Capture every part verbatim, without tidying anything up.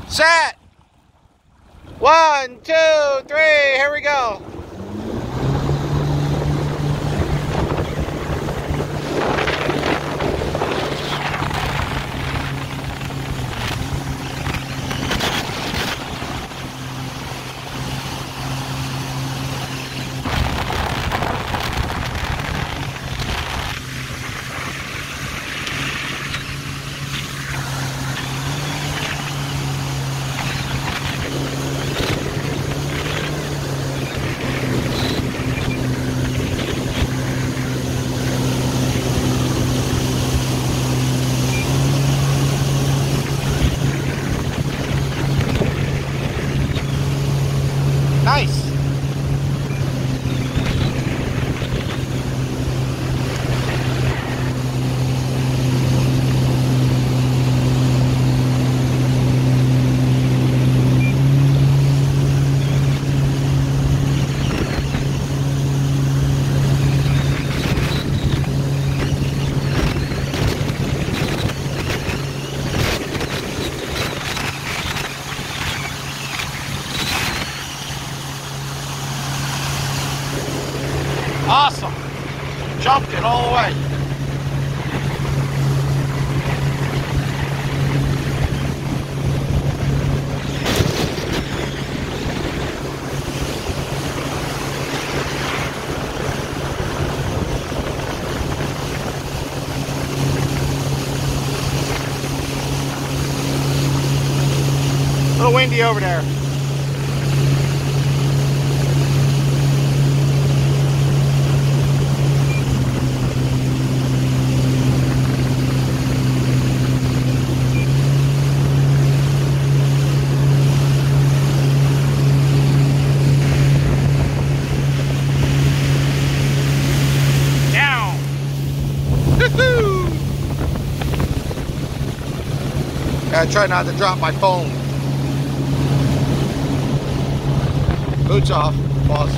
Set. One, two, three, here we go. Nice. Awesome. Jumped it all the way. A little windy over there. I try not to drop my phone. Boots off, boss.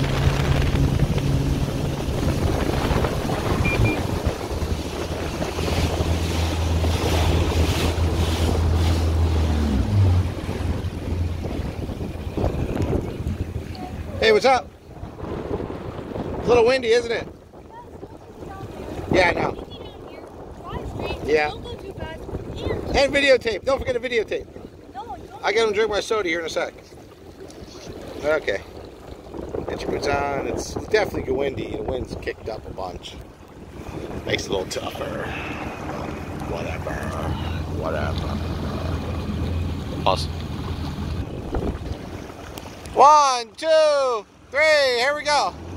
Hey, what's up? It's a little windy, isn't it? Yeah, I know. Yeah. And videotape. Don't forget to videotape. I got to drink my soda here in a sec. Okay. Get your boots on. It's definitely windy. The wind's kicked up a bunch. Makes it a little tougher. Whatever. Whatever. Awesome. One, two, three. Here we go.